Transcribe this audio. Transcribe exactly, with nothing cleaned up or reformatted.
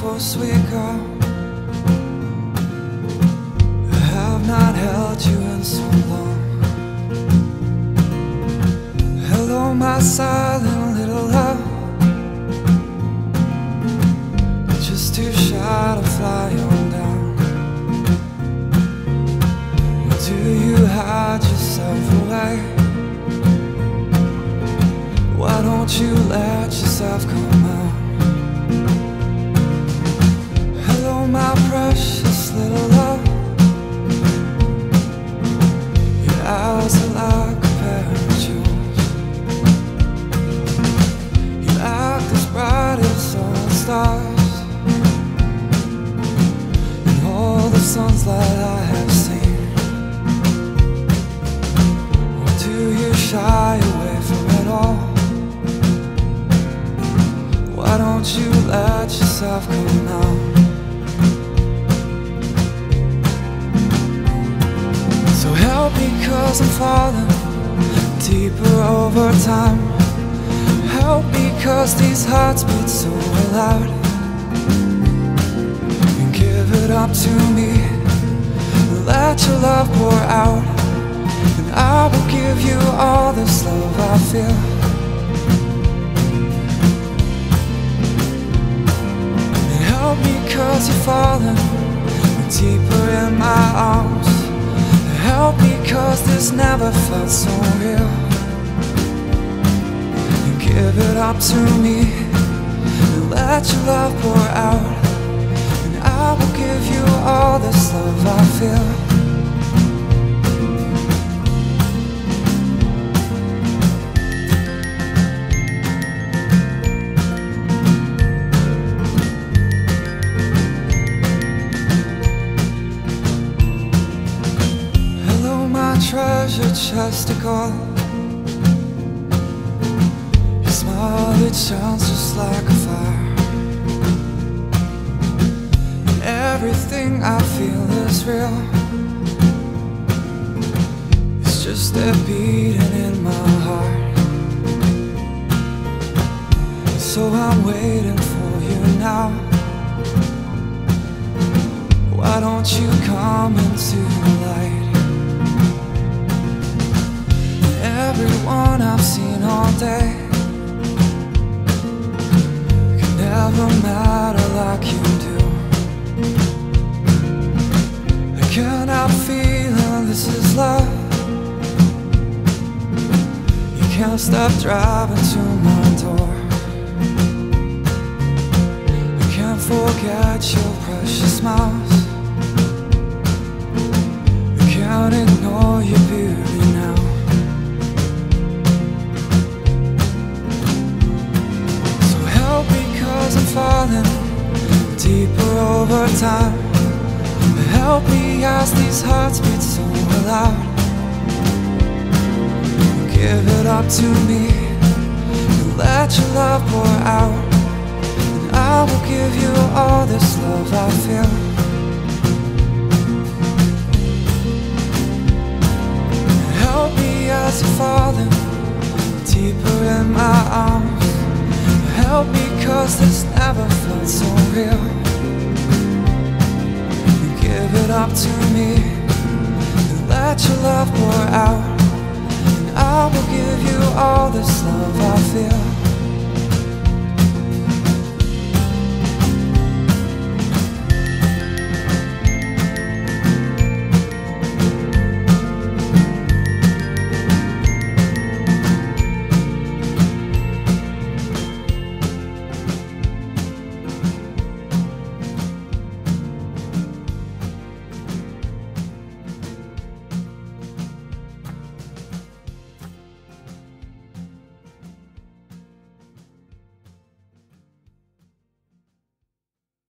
oh sweet girl, I have not held you in so long. Hello my silent little love, you're just too shy to fly on down. Or do you hide yourself away? Why don't you let yourself come out? Hello my precious little love, your eyes are like a pair of jewels. You act as bright as all the stars, and all the sun's light I have seen. Or do you shy away from it all? Why don't you let yourself come out? So help me cause I'm falling deeper over time. Help me cause these hearts beat so loud. And give it up to me, let your love pour out, and I will give you all this love I feel. Help me cause you're falling deeper in my arms. Help me cause this never felt so real. And give it up to me, and let your love pour out, and I will give you all this love I feel. Treasure chest of gold, your smile, it shines just like a fire, and everything I feel is real. It's just a beating in my heart. So I'm waiting for you now. Why don't you come into the light? Everyone I've seen all day can never matter like you do. I cannot feel this is love. You can't stop driving to my door. I can't forget your precious smiles. I can't ignore your beauty now. I'm falling deeper over time. Help me as these hearts beat so loud. Give it up to me, and let your love pour out, and I will give you all this love I feel. Help me as you're falling deeper in my arms. Help me cause this never felt so real. You give it up to me, and let your love pour out, and I will give you all this love I feel.